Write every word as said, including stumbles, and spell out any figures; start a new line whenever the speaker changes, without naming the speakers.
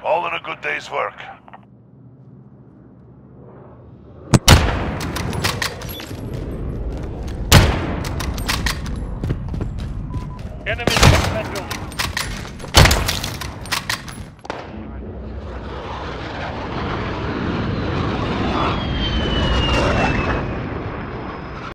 All in a good day's work.
Enemy in that building.